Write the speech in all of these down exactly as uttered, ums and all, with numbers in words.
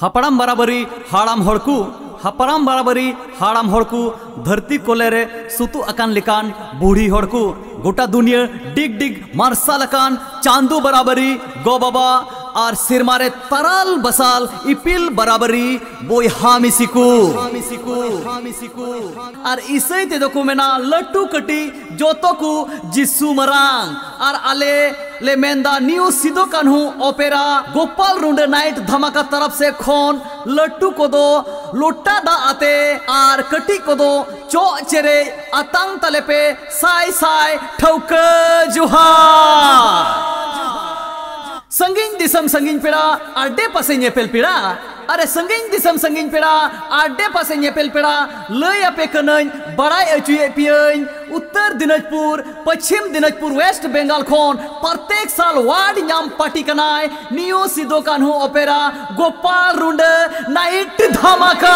हपड़ाम बराबरी हाड़ाम हड़कू हपड़ाम बराबरी हाड़ाम हड़कू धरती कोलेरे सुतु अकान लिकान बूढ़ी हड़कू गोटा दुनिया डिग डिग मार्शल अकान चांदू बराबरी गो बाबा और सिरमारे तरल बसाल इपिल बराबरी बोई हामिसिकू और इसे ते दोकु मेना लट्टू कटी जोतो को जिस्सू मरांग और आले ले मेंदा new Sido Kanhu opera Gopal Runde night धमाका तरफ से खोन लट्टू को दो लोटा दा आते और कटी को दो चो चेरे अतंग तले पे साई साई ठौक जुहा संगिन दिसम संगिन पेड़ा आडे पासे नेपेल पेड़ा अरे संगिन दिसम संगिन पेड़ा आडे पासे नेपेल पेड़ा लय आपे कनन बड़ाई अचुए पियन उत्तर दिनाजपुर पश्चिम दिनाजपुर वेस्ट बंगाल खोन प्रत्येक साल वार्ड नाम पार्टी कनाय नियो सिदो कान्हू ओपेरा गोपाल रुंडे नाइट धमाका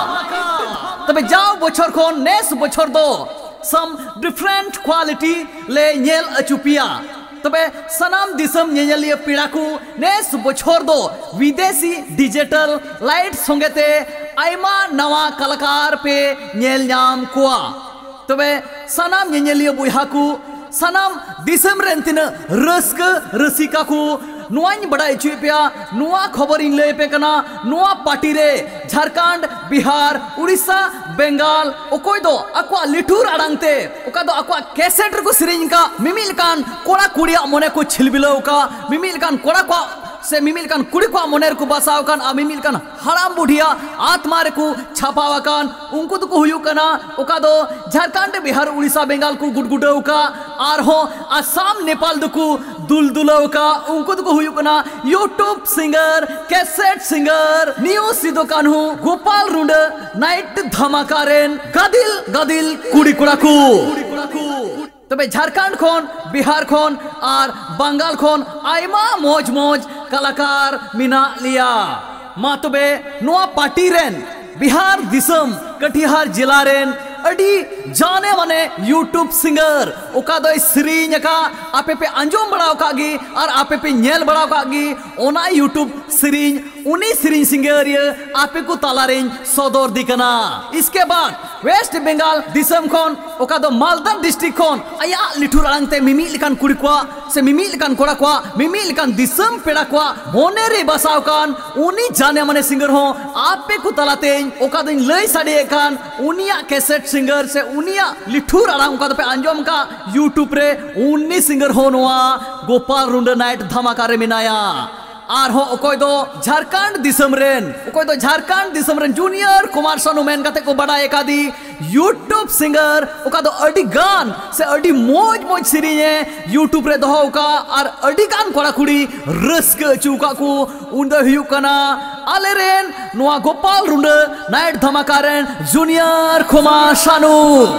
तबे जाओ बछर खोन नेस बछर दो सम डिफरेंट क्वालिटी ले नेल अचुपिया तबे सनाम दिसम नेलिया पीड़ा को नेस बछर दो विदेशी डिजिटल लाइट संगेते आयमा नवा कलाकार पे नेल नाम कुआ तबे सनाम नेलिया बुहा को सनाम दिसम रेन तिना रस्क रसिका को नुआइन बड़ाई चुपिया नुआ खबर इन ले पे कना नुआ पार्टी रे झारखंड बिहार उड़ीसा बंगाल ओकोय दो अक्वा लिठुर अड़ांगते ओका दो अक्वा कैसेट को सिरिंज का मिमिल कान कोड़ा कुड़िया मोने को छिलबिलो का मिमिल कान कोड़ा को से मिमिल कान कुड़ी को मोनेर को बसाव कान आ मिमिल कान हराम बुढ़िया आत्मारे को छापावा कान उनको तो को हुयु कना ओका दो झारखंड बिहार उड़ीसा बंगाल को गुडगुडो का आर हो असम नेपाल दुकु दुलदुलो का उनको तो को हुयु कना YouTube singer cassette singer new Sido Kanhu Gopal Rund night धमाका रेन गदिल गदिल कुड़ी कुड़ाकू तबे झारखंड खोन बिहार खोन और बंगाल खोन आयमा मौज मौज कलाकार मिना लिया मा तबे नुआ पार्टी रेन बिहार दिसम कटिहार जिला रेन अडी जाने माने यूट्यूब सिंगर ओका दो सिरिंज का आपे पे अंजोम बड़ाव कागी और आपे पे नेल बड़ाव कागी ओना यूट्यूब सिरिंज उनी सिरिंज सिंगर ये आपे को ताला रेंज सदर दिकना इसके बाद वेस्ट बंगाल दिसम खोन ओका दो मालदा डिस्ट्रिक्ट खोन आया लिठुर अड़ंगते मिमी लिकान कुड़ी को से मिमी लिकान कोड़ा को मिमी लिकान दिसम पेड़ा को मोने रे बसाव कान उनी जाने माने सिंगर हो आपे को तालाते ओका दिन लय साडे कान उनिया कैसेट सिंगर से उनिया लिठुर अड़ांग का पे अंजोम का यूट्यूब रे उन्नी सिंगर हो नोआ गोपाल रुंड नाइट धमाका रे मिनाया आर हो ओकोय दो झारखंड दिसम रेन ओकोय दो झारखंड दिसम रेन जूनियर कुमार सानू मेन काते को बड़ा एकादी यूट्यूब सिंगर ओका दो अडी गान से अडी मौज मौज सिरिने यूट्यूब रे दोहो का और अडी गान कोड़ा कुड़ी रस्क चुका को उंद हुयु कना आले रेन नोआ गोपाल रुंड नाइट धमाका रेन जूनियर कुमार सानू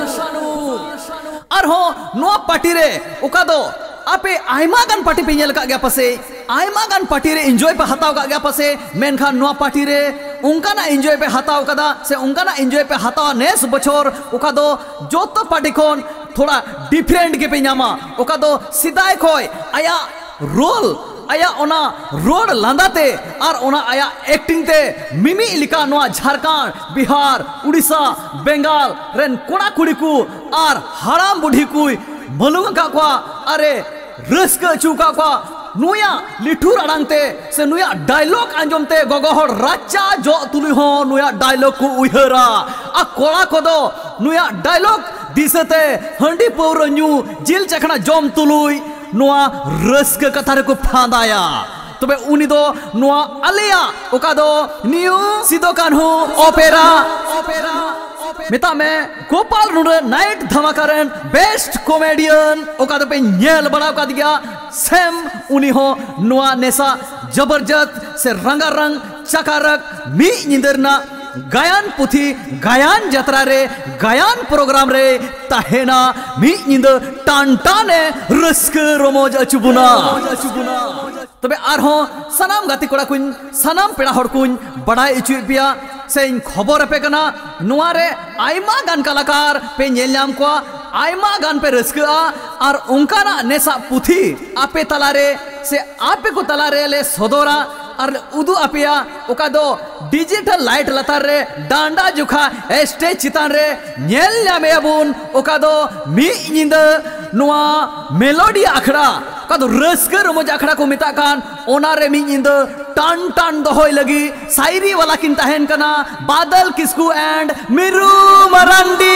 और हो नोआ पार्टी रे ओका दो आपे आयमा गान पार्टी पे नेल का गया पसे आयमा गान पार्टी रे एंजॉय पे हताव का गया पसे मेनखान नुआ पार्टी रे उनका ना एंजॉय पे हताव कदा से उनका ना एंजॉय पे हताव नेस बछोर ओका दो जोतो पार्टी खोन थोड़ा डिफरेंट के पे नामा ओका दो सिदाय खोय आया रोल आया ओना रोड लांदाते और ओना आया एक्टिंग ते मिमी लिका नुआ झारखंड बिहार उड़ीसा बंगाल रेन कोड़ा कुड़ी को और हराम बुढ़ी कुई मलुंग का kwa अरे रस्क चुका kwa नुया लिठुर अड़ांगते से नुया डायलॉग अंजमते गोगोहर राचा जो तुली हो नुया डायलॉग को उहरा आ कोड़ा को दो नुया डायलॉग दिसते हंडी पौर न्यू जिल चखना जोम तुलुई नुआ रस्क कथा रे को फांदाया तबे उनी दो नुआ अलिया ओका दो new Sido Kanhu opera opera मिता में गोपाल रुंड नाइट धमाका रेन बेस्ट कॉमेडियन ओका दो पे नेल बनाव का दिया सेम उनी हो नुआ नेसा जबरदस्त से रंगारंग चकारक मी निंदरना गायन पुथी गायन जत्रा रे गायन प्रोग्राम रे ताहेना मी निंद टानटाने रस्क रोमोज अचुबुना तबे आरहो सनाम गाती कोड़ा कुन सनाम पेड़ा हड़ कुन बड़ा इचुपिया से खबर पे कना नुआ रे आयमा गान कलाकार पे नेलनाम को आयमा गान पे रस्का और उनका ना नेसा पुथी आपे तलारे से आपे को तलारे ले सदोरा और उदू अपिया ओका दो डिजिटल लाइट लतार रे डांडा जुखा स्टेज चितान रे नेल ᱧᱟᱢᱮ ᱟᱵᱚᱱ ओका दो मी निंदा नुआ मेलोडी आखड़ा का दो रस्क रमोज आखड़ा को मिता कान ओना रे मी निंदा टान टान दोहोय लगी सायरी वाला किन तहन कना बादल किस्कू एंड मिरू मरांडी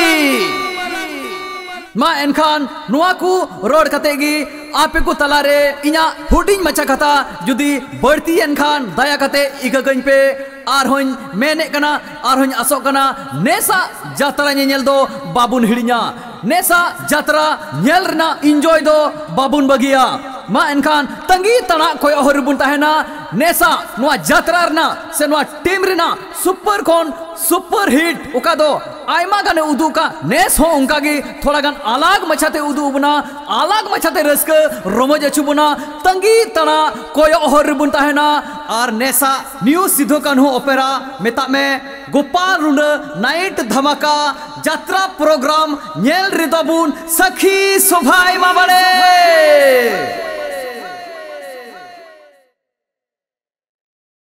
मा एनखान नुआ को रोड कतेगी आपे को तलारे इना हुडिंग मचा कथा जुदी बढ़ती एनखान दया कते इगगन पे आर होन मेने कना आर होन असो कना नेसा जात्रा नेल दो बाबुन हिड़िया नेसा जात्रा नेल रना एंजॉय दो बाबुन बगिया मा एनखान तंगी तना कोय हरबुन तहना नेसा नुआ जात्रा रना से नुआ टीम रना सुपर कौन सुपर हिट ओका दो आयमा गाने उदू का नेस हो उनका की थोड़ा गान अलग मचाते उदू बुना अलग मचाते रस्क रोमज अचु बुना तंगी तना कोय हरबुन तहना आर नेसा न्यू सिद्धो कान्हू ओपेरा मेता में गोपाल रुंड नाइट धमाका जात्रा प्रोग्राम नेल रिदोबुन सखी सोभाई माबाड़े।